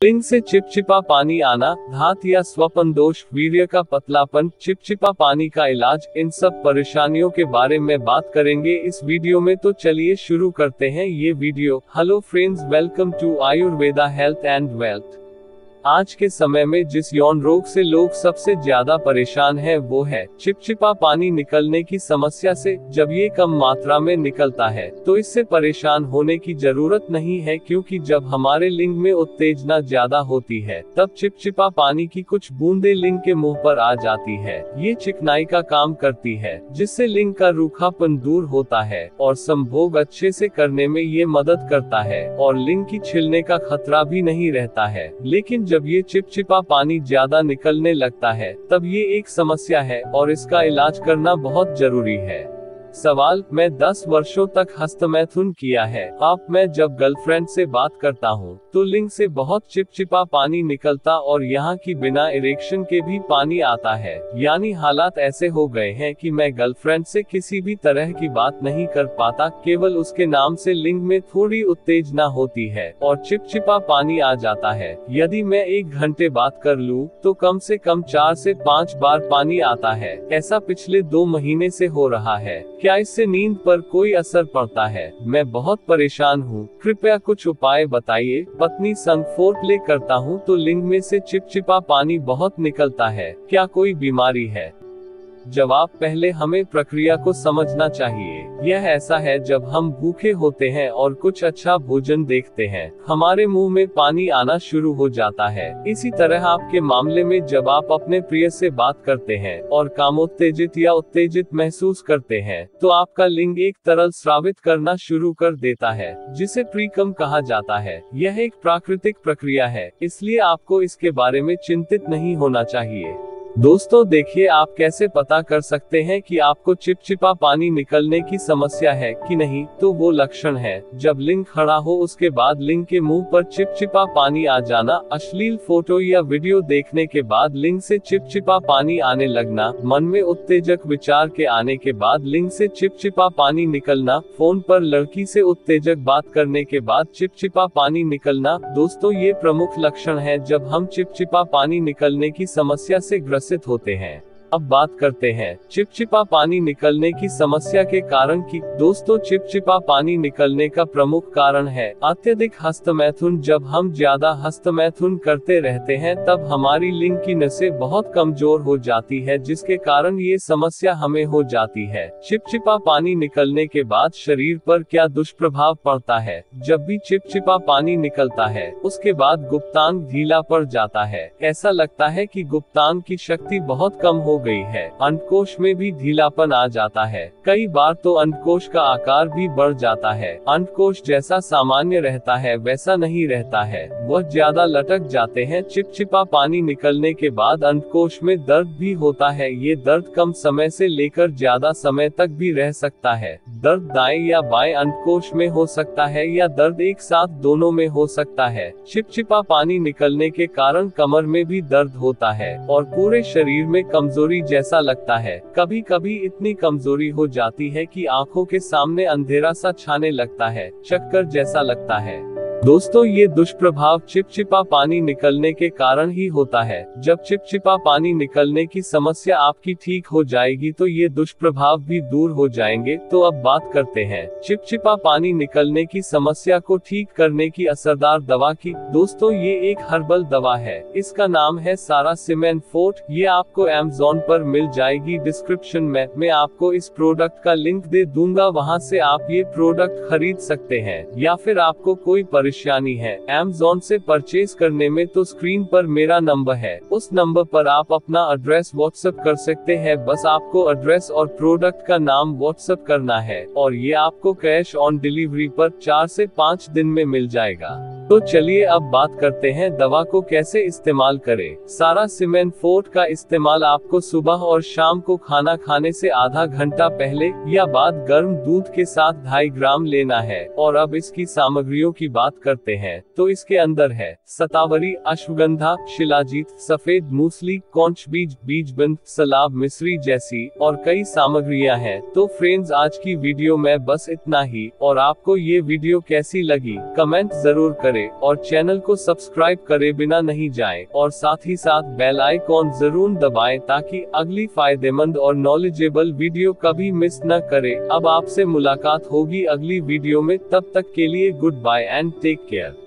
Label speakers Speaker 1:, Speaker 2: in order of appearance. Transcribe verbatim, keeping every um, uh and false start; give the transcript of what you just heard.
Speaker 1: लिंग से चिपचिपा पानी आना, धात या स्वपन दोष, वीर्य का पतलापन, चिपचिपा पानी का इलाज, इन सब परेशानियों के बारे में बात करेंगे इस वीडियो में। तो चलिए शुरू करते हैं ये video. Hello friends, welcome to Ayurveda health and wealth. आज के समय में जिस यौन रोग से लोग सबसे ज्यादा परेशान हैं वो है चिपचिपा पानी निकलने की समस्या से। जब ये कम मात्रा में निकलता है तो इससे परेशान होने की जरूरत नहीं है, क्योंकि जब हमारे लिंग में उत्तेजना ज्यादा होती है तब चिपचिपा पानी की कुछ बूंदे लिंग के मुंह पर आ जाती है। ये चिकनाई का काम करती है, जिससे लिंग का रूखापन दूर होता है और संभोग अच्छे से करने में ये मदद करता है और लिंग की छिलने का खतरा भी नहीं रहता है। लेकिन जब ये चिपचिपा पानी ज्यादा निकलने लगता है तब ये एक समस्या है और इसका इलाज करना बहुत जरूरी है। सवाल, मैं दस वर्षों तक हस्तमैथुन किया है। आप मैं जब गर्लफ्रेंड से बात करता हूँ तो लिंग से बहुत चिपचिपा पानी निकलता और यहाँ की बिना इरेक्शन के भी पानी आता है। यानी हालात ऐसे हो गए हैं कि मैं गर्लफ्रेंड से किसी भी तरह की बात नहीं कर पाता, केवल उसके नाम से लिंग में थोड़ी उत्तेजना होती है और चिपचिपा पानी आ जाता है। यदि मैं एक घंटे बात कर लूँ तो कम से कम चार से पाँच बार पानी आता है। ऐसा पिछले दो महीने से हो रहा है। क्या इससे नींद पर कोई असर पड़ता है? मैं बहुत परेशान हूँ, कृपया कुछ उपाय बताइए। पत्नी संग फोरप्ले करता हूँ तो लिंग में से चिपचिपा पानी बहुत निकलता है, क्या कोई बीमारी है? जवाब, पहले हमें प्रक्रिया को समझना चाहिए। यह ऐसा है जब हम भूखे होते हैं और कुछ अच्छा भोजन देखते हैं, हमारे मुंह में पानी आना शुरू हो जाता है। इसी तरह आपके मामले में जब आप अपने प्रिय से बात करते हैं और कामोत्तेजित या उत्तेजित महसूस करते हैं तो आपका लिंग एक तरल स्रावित करना शुरू कर देता है, जिसे प्रीकम कहा जाता है। यह एक प्राकृतिक प्रक्रिया है, इसलिए आपको इसके बारे में चिंतित नहीं होना चाहिए। दोस्तों देखिए, आप कैसे पता कर सकते हैं कि आपको चिपचिपा पानी निकलने की समस्या है कि नहीं। तो वो लक्षण है, जब लिंग खड़ा हो उसके बाद लिंग के मुंह पर चिपचिपा पानी आ जाना, अश्लील फोटो या वीडियो देखने के बाद लिंग से चिपचिपा पानी आने लगना, मन में उत्तेजक विचार के आने के बाद लिंग से चिपचिपा पानी निकलना, फोन पर लड़की से उत्तेजक बात करने के बाद चिपचिपा पानी निकलना। दोस्तों ये प्रमुख लक्षण है जब हम चिपचिपा पानी निकलने की समस्या से ग्रसित होते हैं। अब बात करते हैं चिपचिपा पानी निकलने की समस्या के कारण की। दोस्तों चिपचिपा पानी निकलने का प्रमुख कारण है अत्यधिक हस्तमैथुन। जब हम ज्यादा हस्तमैथुन करते रहते हैं तब हमारी लिंग की नसें बहुत कमजोर हो जाती है, जिसके कारण ये समस्या हमें हो जाती है। चिपचिपा पानी निकलने के बाद शरीर पर क्या दुष्प्रभाव पड़ता है? जब भी चिपचिपा पानी निकलता है उसके बाद गुप्तांग ढीला पड़ जाता है। ऐसा लगता है कि गुप्तांग की शक्ति बहुत कम हो गई है। अंडकोश में भी ढीलापन आ जाता है। कई बार तो अंडकोश का आकार भी बढ़ जाता है। अंडकोश जैसा सामान्य रहता है वैसा नहीं रहता है, वह ज्यादा लटक जाते हैं। चिपचिपा पानी निकलने के बाद अंडकोश में दर्द भी होता है। ये दर्द कम समय से लेकर ज्यादा समय तक भी रह सकता है। दर्द दाएं या बाएं अंडकोश में हो सकता है या दर्द एक साथ दोनों में हो सकता है। चिपचिपा पानी निकलने के कारण कमर में भी दर्द होता है और पूरे शरीर में कमजोरी जैसा लगता है। कभी कभी इतनी कमजोरी हो जाती है कि आंखों के सामने अंधेरा सा छाने लगता है, चक्कर जैसा लगता है। दोस्तों ये दुष्प्रभाव चिपचिपा पानी निकलने के कारण ही होता है। जब चिपचिपा पानी निकलने की समस्या आपकी ठीक हो जाएगी तो ये दुष्प्रभाव भी दूर हो जाएंगे। तो अब बात करते हैं चिपचिपा पानी निकलने की समस्या को ठीक करने की असरदार दवा की। दोस्तों ये एक हर्बल दवा है, इसका नाम है सारासिमेन फोर्ट। ये आपको अमेज़न पर मिल जाएगी। डिस्क्रिप्शन में मैं आपको इस प्रोडक्ट का लिंक दे दूंगा, वहां से आप ये प्रोडक्ट खरीद सकते हैं। या फिर आपको कोई परेशानी है अमेज़न से परचेज करने में तो स्क्रीन पर मेरा नंबर है, उस नंबर पर आप अपना एड्रेस व्हाट्सएप कर सकते हैं। बस आपको एड्रेस और प्रोडक्ट का नाम व्हाट्सएप करना है और ये आपको कैश ऑन डिलीवरी पर चार से पाँच दिन में मिल जाएगा। तो चलिए अब बात करते हैं दवा को कैसे इस्तेमाल करें। सारासिमेन फोर्ट का इस्तेमाल आपको सुबह और शाम को खाना खाने से आधा घंटा पहले या बाद गर्म दूध के साथ ढाई ग्राम लेना है। और अब इसकी सामग्रियों की बात करते हैं तो इसके अंदर है सतावरी, अश्वगंधा, शिलाजीत, सफेद मूसली, कौंच बीज, बीजबंद, सलाब, मिश्री जैसी और कई सामग्रियां हैं। तो फ्रेंड्स आज की वीडियो में बस इतना ही, और आपको ये वीडियो कैसी लगी कमेंट जरूर करें। करें और चैनल को सब्सक्राइब करे बिना नहीं जाएं, और साथ ही साथ बेल आइकॉन जरूर दबाएं ताकि अगली फायदेमंद और नॉलेजेबल वीडियो कभी मिस न करें। अब आपसे मुलाकात होगी अगली वीडियो में, तब तक के लिए good bye and take care.